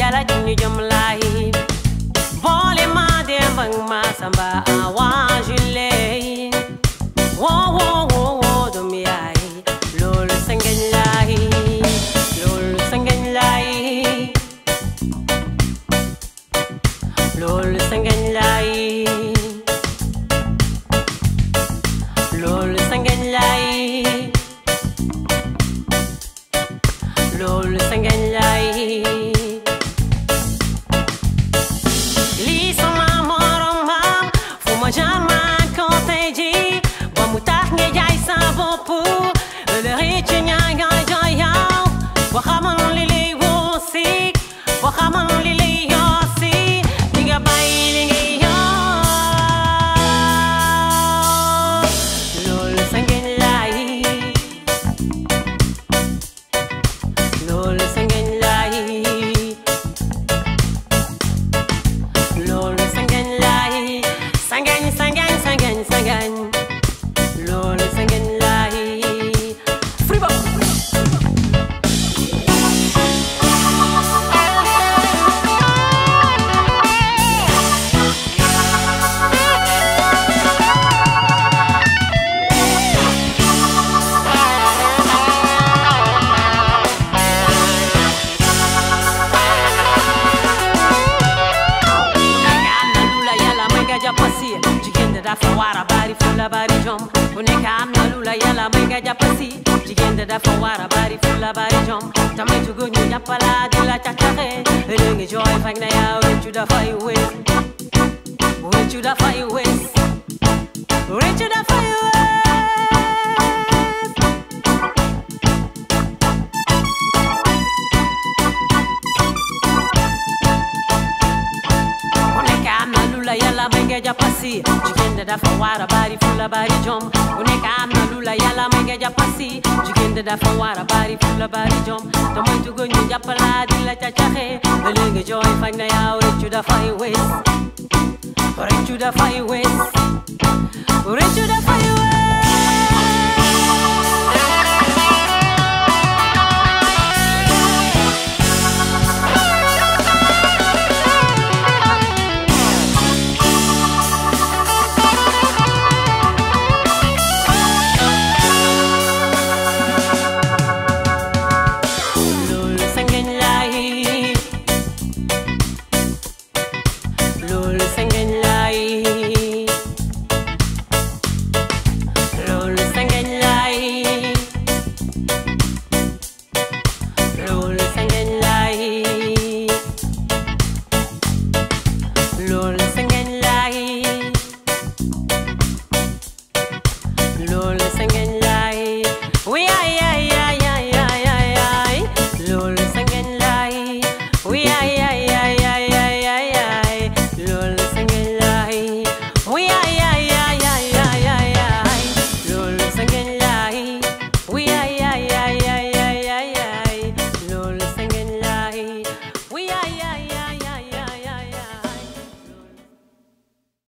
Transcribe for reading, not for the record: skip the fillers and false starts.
yala jinni jom lahi Bole ma de bang ma samba awa jule Wo wo wo wo do mi ai lol sangen lahi Lol sangen lahi Lol sangen lahi Lol sangen lahi Lol sangen lahi Li sama moroma fuma jama koteji ba mutax nge jay sa bop le rich nyanga jaya wa xamal li lay wosi wa xamal li lay yosi diga bay li ngay yo Lol sangen lahi Lol sangen lahi Lol sangen lahi sangen sangen sangen sangen Lol sangen lahi Friba dafa wara bari fulla bari jom Uneka amna lula yala menga japasi Jigende dafa wara bari fulla bari jom Tamay tugo nyu japala dila chachare Elengi joy fang na ya Richu dafa iwes Richu dafa iwes Richu dafa iwes Uneka amna lula yala menga japasi Jigende dafa wara bari fulla bari jom Uneka amna lula yala menga japasi Jigende dafa wara bari fulla bari jom Tamay tugo nyu japala dila chachahe Elengi joy fang na ya Richu dafa iwes Richu dafa iwes Richu dafa iwes